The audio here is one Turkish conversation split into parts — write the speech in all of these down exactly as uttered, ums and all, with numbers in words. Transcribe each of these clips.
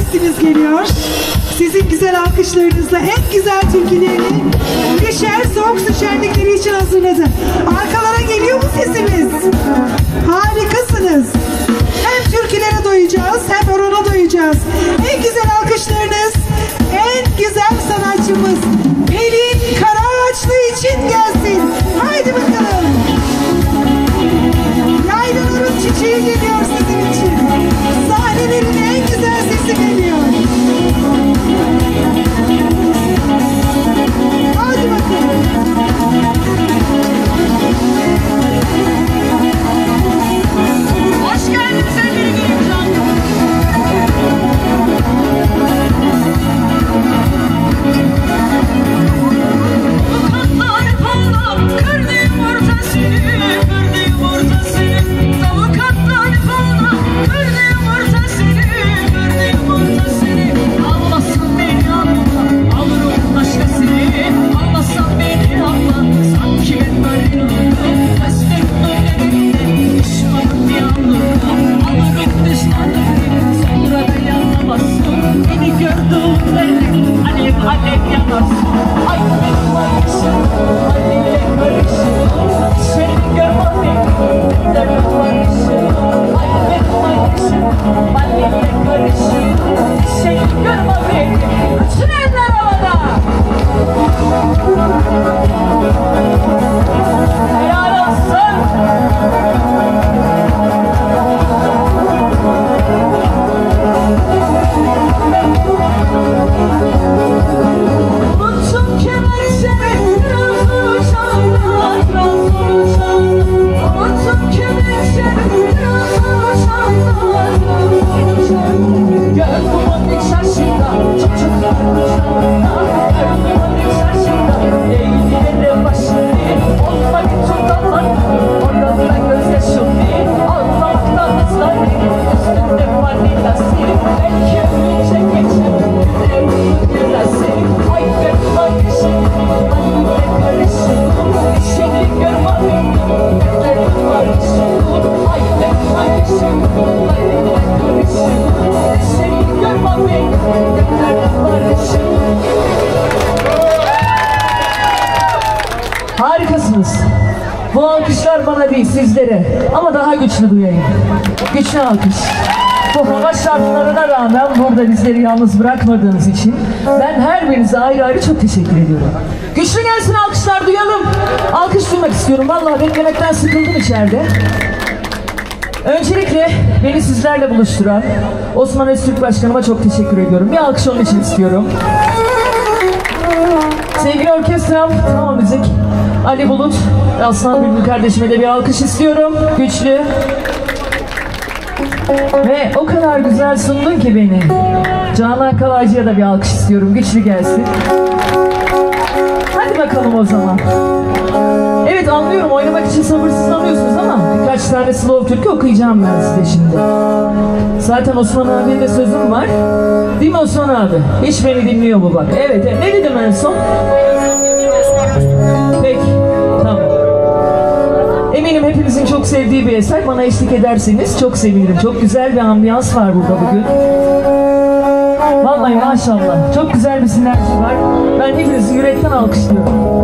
sesiniz geliyor. Sizin güzel alkışlarınızla en güzel türkülerini Kışer Soğuk Su Şenlikleri için hazırladı. Arkalara geliyor mu sesimiz? Harikasınız. Hem türkülere doyacağız hem orana doyacağız. En güzel alkışlarınız en güzel sanatçımız Pelin Karaağaçlı için gelsin. Haydi bakalım. Yaylaların çiçeği geliyor sizin için. Sahnelerin en güzel sesi geliyor. Hadi bakalım. Hoş geldin sevgili Gülümcan. Harikasınız. Bu alkışlar bana değil sizlere ama daha güçlü duyayım. Güçlü alkış. Bu hava şartlarına rağmen burada bizleri yalnız bırakmadığınız için ben her birinize ayrı ayrı çok teşekkür ediyorum. Güçlü gelsin alkışlar duyalım. Alkış duymak istiyorum. Vallahi beklemekten sıkıldım içeride. Öncelikle beni sizlerle buluşturan Osman Öztürk Başkanıma çok teşekkür ediyorum. Bir alkış onun için istiyorum. Sevgili orkestram, tamam müzik. Ali Bulut, Aslan Bülbül kardeşime de bir alkış istiyorum. Güçlü. Ve o kadar güzel sundun ki beni. Canan Kalaycı'ya da bir alkış istiyorum. Güçlü gelsin. Hadi bakalım o zaman. Evet anlıyorum, oynamak için sabırsızlanıyorsunuz ama birkaç tane slow türkü okuyacağım ben size şimdi. Zaten Osman abiye de sözüm var. Değil mi Osman abi? Hiç beni dinliyor mu bak? Evet, ne dedim en son? Peki, tamam. Eminim hepinizin çok sevdiği bir eser. Bana eşlik ederseniz çok sevinirim. Çok güzel bir ambiyans var burada bugün. Vallahi maşallah. Çok güzel bir sinerji var. Ben hepinizi yürekten alkışlıyorum.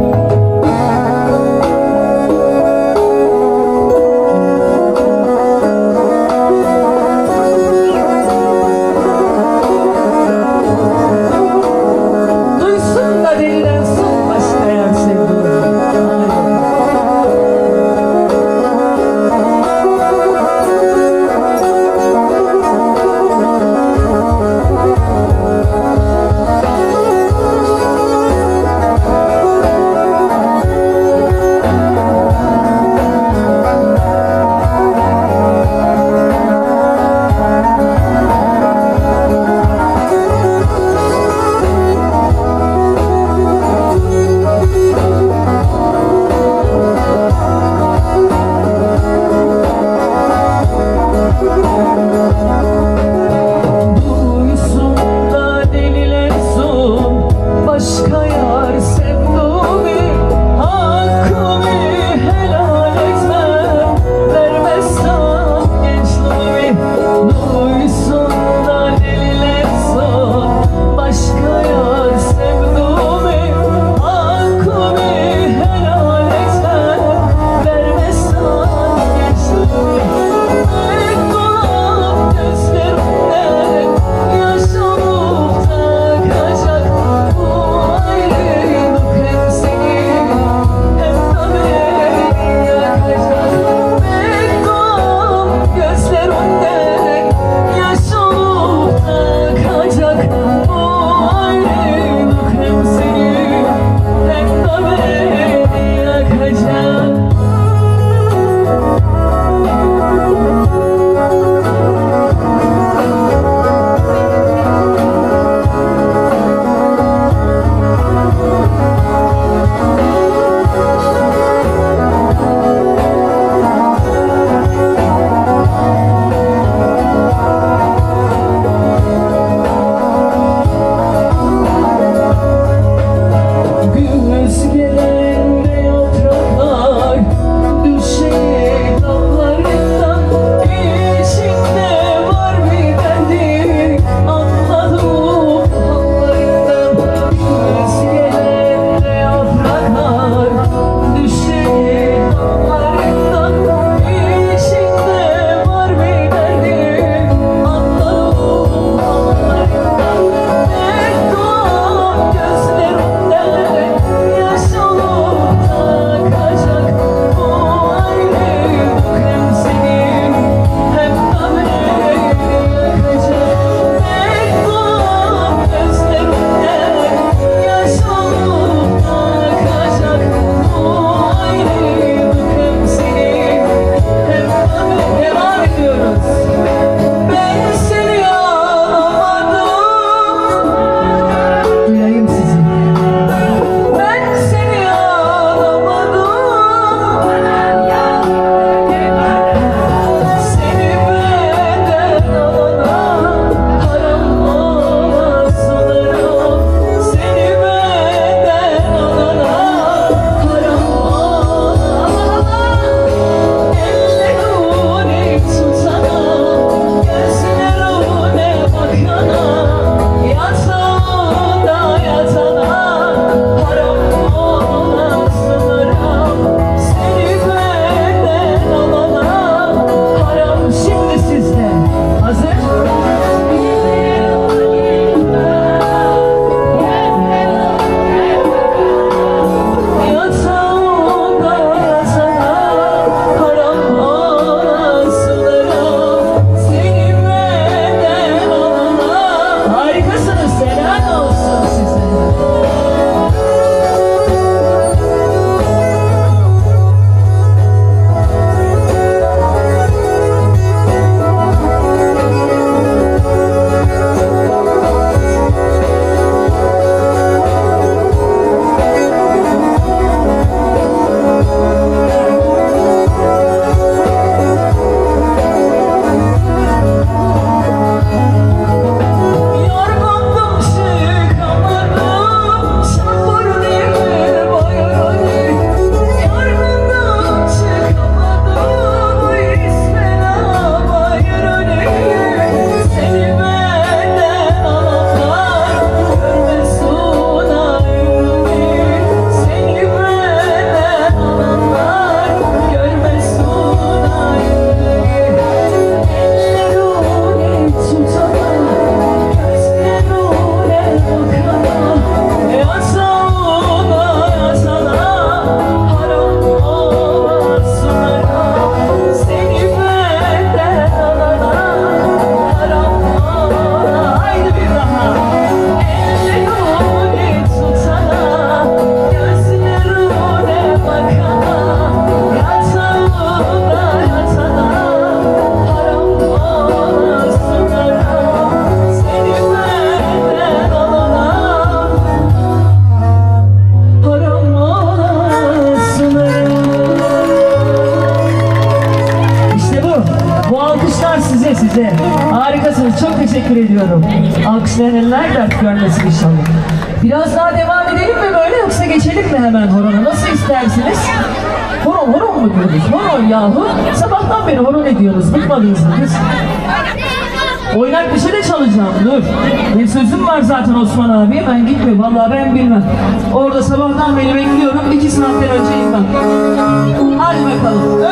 teşekkür ediyorum. Alkışlayan eller dert görmesin inşallah. Biraz daha devam edelim mi böyle yoksa geçelim mi hemen horona? Nasıl istersiniz? Horon horon mu diyoruz? Horon yahu. Sabahtan beri horon ediyoruz. Bıkmadınız mı kız? Oynak bir şey de çalacağım. Dur. Benim sözüm var zaten Osman abi. Ben gitmiyorum. Vallahi ben bilmem. Orada sabahtan beri bekliyorum. İki saatten önceyim ben. Hadi bakalım.